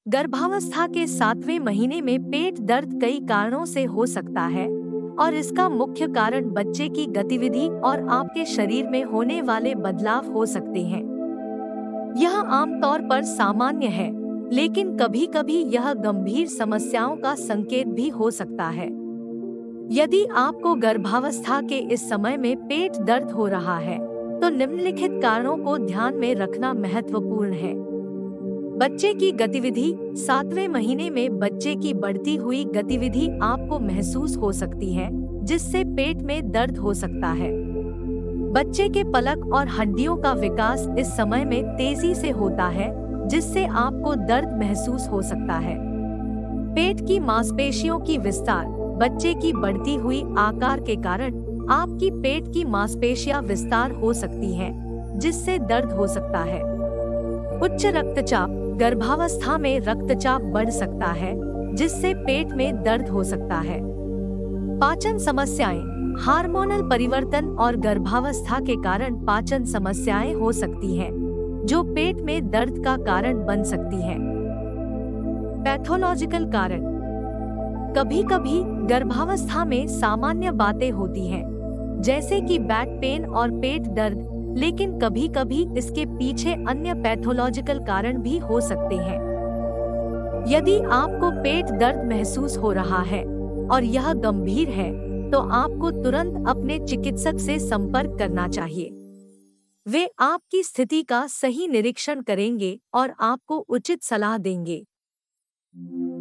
गर्भावस्था के 7वें महीने में पेट दर्द कई कारणों से हो सकता है और इसका मुख्य कारण बच्चे की गतिविधि और आपके शरीर में होने वाले बदलाव हो सकते हैं। यह आमतौर पर सामान्य है, लेकिन कभी-कभी यह गंभीर समस्याओं का संकेत भी हो सकता है। यदि आपको गर्भावस्था के इस समय में पेट दर्द हो रहा है, तो निम्नलिखित कारणों को ध्यान में रखना महत्वपूर्ण है। बच्चे की गतिविधि। 7वें महीने में बच्चे की बढ़ती हुई गतिविधि आपको महसूस हो सकती है, जिससे पेट में दर्द हो सकता है। बच्चे के पलक और हड्डियों का विकास इस समय में तेजी से होता है, जिससे आपको दर्द महसूस हो सकता है। पेट की मांसपेशियों की विस्तार। बच्चे की बढ़ती हुई आकार के कारण आपकी पेट की मांसपेशियां विस्तार हो सकती हैं, जिससे दर्द हो सकता है। उच्च रक्तचाप। गर्भावस्था में रक्तचाप बढ़ सकता है, जिससे पेट में दर्द हो सकता है। पाचन समस्याएं। हार्मोनल परिवर्तन और गर्भावस्था के कारण पाचन समस्याएं हो सकती हैं, जो पेट में दर्द का कारण बन सकती हैं। पैथोलॉजिकल कारण। कभी-कभी गर्भावस्था में सामान्य बातें होती हैं, जैसे कि बैक पेन और पेट दर्द, लेकिन कभी-कभी इसके पीछे अन्य पैथोलॉजिकल कारण भी हो सकते हैं। यदि आपको पेट दर्द महसूस हो रहा है और यह गंभीर है, तो आपको तुरंत अपने चिकित्सक से संपर्क करना चाहिए। वे आपकी स्थिति का सही निरीक्षण करेंगे और आपको उचित सलाह देंगे।